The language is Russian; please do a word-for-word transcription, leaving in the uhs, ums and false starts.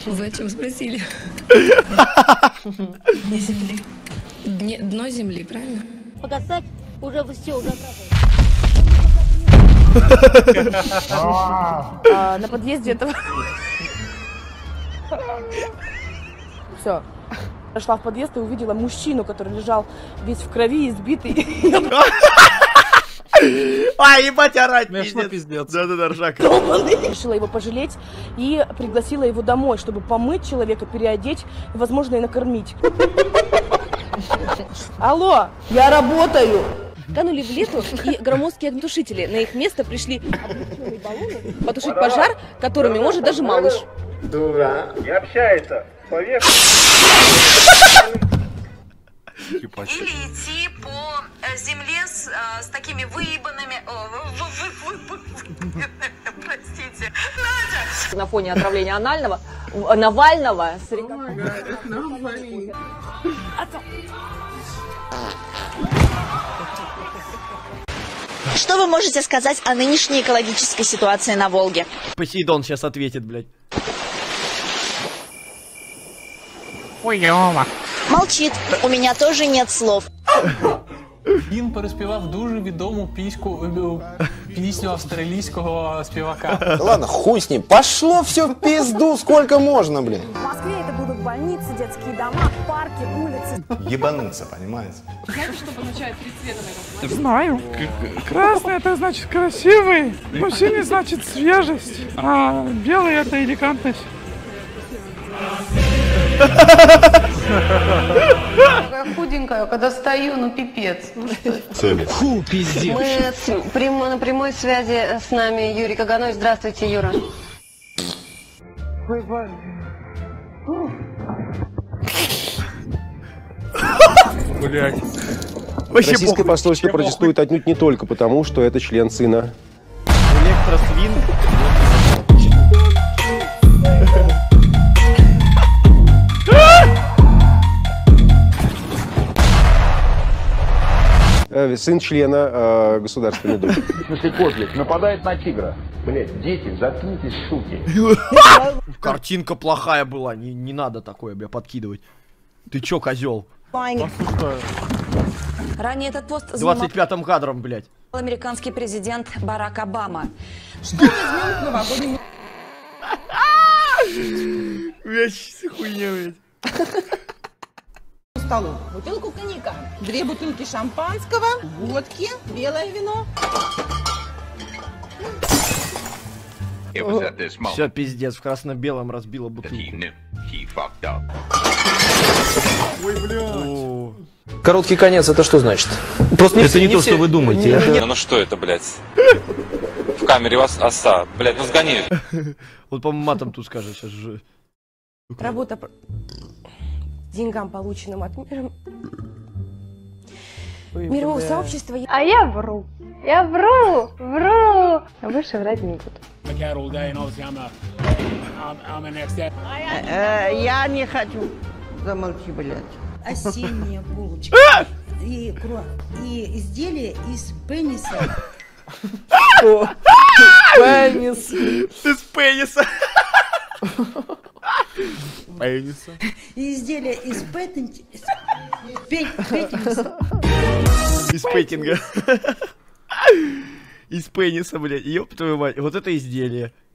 Вы о чем спросили? Дне земли. Дне, дно земли, правильно? Показать уже все На подъезде этого... Все. Пошла в подъезд и увидела мужчину, который лежал весь в крови, избитый. А, ебать, орать, пиздец. Да-да-да, ржака. Решила его пожалеть и пригласила его домой, чтобы помыть человека, переодеть и, возможно, и накормить. Алло, я работаю! Канули в лету и громоздкие огнетушители. На их место пришли облегченные баллоны потушить пожар, которыми может даже малыш. Дура. Не общается. Поверь. Или идти по земле с, с такими выебанными... Простите. Надя! На фоне отравления анального, Навального... Что вы можете сказать о нынешней экологической ситуации на Волге? Посейдон сейчас ответит, блядь. Хуёво. Молчит. У меня тоже нет слов. Він переспівав дуже відому піську, пісню австралійського співака. Ладно, хуй с ним. Пошло все в пизду, сколько можно, блин. В Москве это будут больницы, детские дома, парки, улицы. Ебануться, понимаете? Знаете, что обозначает три цвета на этом? Знаю. Красный это значит красивый, но синий значит свежесть, а белый это элегантность. Такая худенькая, когда стою, ну пипец. Ну, что? Фу, пиздец. Мы с, прям, на прямой связи с нами Юрий Каганович. Здравствуйте, Юра. Блять. Российское посольство протестует отнюдь не только потому, что это член сына. Электросвин. Сын члена э, Государственной Думы. В смысле, козлик нападает на тигра. Блять, дети, заткнитесь, суки. Картинка плохая была, не, не надо такое, бля, подкидывать. Ты чё, козел? Ранее этот пост двадцать пятым кадром, блядь. американский президент Барак Обама. Блядь, хуйня, блядь. Столу. Бутылку коньяка, две бутылки шампанского, водки, белое вино. Все, пиздец, в красно-белом разбила бутылку. Ой, блядь. Короткий конец, это что значит? Просто это не, не то, все... что вы думаете. Не, не... Ну что это, блядь? В камере вас оса. Блядь, ну сгони. Вот, по-моему, матом тут скажет сейчас же. Работа... деньгам, полученным от мира... мирового сообщества. А я вру. Я вру, вру. А больше врать не буду. Я не хочу. Замолчи, блядь. Осенняя булочка и, и изделие из пениса. Пенис. Из пениса. Пениса. И изделие из петинга. Из петинга. Из пениса, блядь. Ёб твою мать. Вот это изделие.